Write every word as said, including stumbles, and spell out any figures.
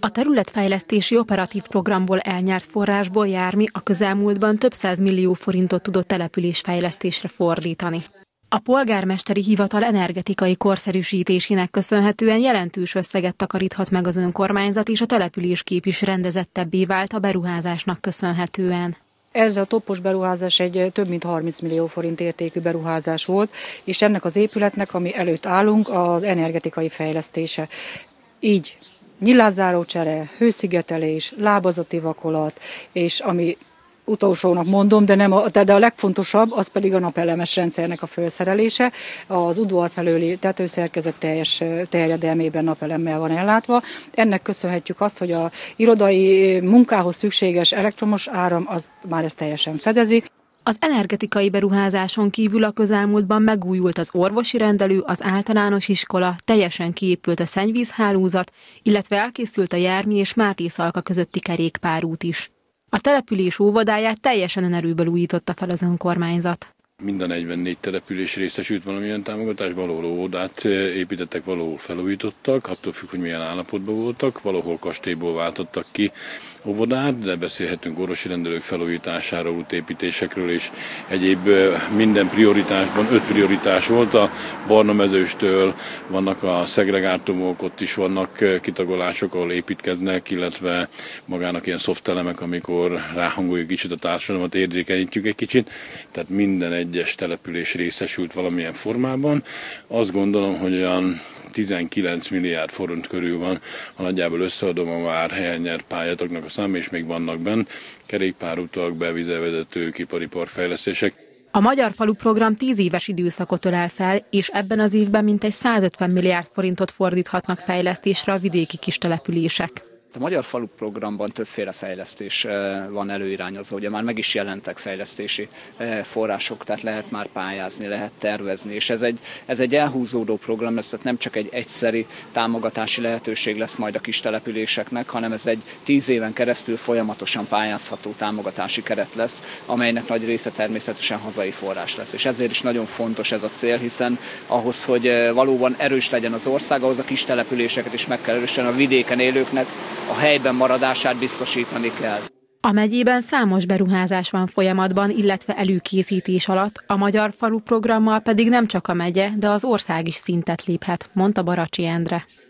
A területfejlesztési operatív programból elnyert forrásból Jármi a közelmúltban több száz millió forintot tudott településfejlesztésre fordítani. A polgármesteri hivatal energetikai korszerűsítésének köszönhetően jelentős összeget takaríthat meg az önkormányzat, és a településkép is rendezettebbé vált a beruházásnak köszönhetően. Ez a toppos beruházás egy több mint harminc millió forint értékű beruházás volt, és ennek az épületnek, ami előtt állunk, az energetikai fejlesztése. Így nyilászárócsere, hőszigetelés, lábazati vakolat, és ami utolsónak mondom, de, nem a, de a legfontosabb, az pedig a napelemes rendszernek a felszerelése. Az udvar felőli tetőszerkezet teljes terjedelmében napelemmel van ellátva. Ennek köszönhetjük azt, hogy a irodai munkához szükséges elektromos áram, az már ezt teljesen fedezi. Az energetikai beruházáson kívül a közelmúltban megújult az orvosi rendelő, az általános iskola, teljesen kiépült a szennyvízhálózat, illetve elkészült a Jármi és Mátészalka közötti kerékpárút is. A település óvodáját teljesen önerőből újította fel az önkormányzat. Mind a negyvennégy település részesült valamilyen támogatásban, valahol óvodát építettek, valahol felújítottak, attól függ, hogy milyen állapotban voltak, valahol kastélyból váltottak ki óvodát, de beszélhetünk orvosi rendelők felújításáról, útépítésekről, és egyéb minden prioritásban, öt prioritás volt a Barnamezőstől, vannak a szegregátumok, ott is vannak kitagolások, ahol építkeznek, illetve magának ilyen szoftelemek, amikor ráhangoljuk kicsit a társadalmat, érzékenyítjük egy kicsit, tehát minden egyes település részesült valamilyen formában. Azt gondolom, hogy olyan tizenkilenc milliárd forint körül van, ha nagyjából összeadom a már helyen nyert pályázatoknak a száma, és még vannak benn kerékpárutak, bevizelvezetők, ipari parkfejlesztések. A Magyar Falu program tíz éves időszakot ölel fel, és ebben az évben mintegy százötven milliárd forintot fordíthatnak fejlesztésre a vidéki kistelepülések. A Magyar Falu programban többféle fejlesztés van előirányozva, ugye már meg is jelentek fejlesztési források, tehát lehet már pályázni, lehet tervezni, és ez egy, ez egy elhúzódó program lesz, tehát nem csak egy egyszeri támogatási lehetőség lesz majd a kis településeknek, hanem ez egy tíz éven keresztül folyamatosan pályázható támogatási keret lesz, amelynek nagy része természetesen hazai forrás lesz. És ezért is nagyon fontos ez a cél, hiszen ahhoz, hogy valóban erős legyen az ország, ahhoz a kis településeket is meg kell erősíteni, a vidéken élőknek a helyben maradását biztosítani kell. A megyében számos beruházás van folyamatban, illetve előkészítés alatt, a Magyar Falu programmal pedig nem csak a megye, de az ország is szintet léphet, mondta Baracsi Endre.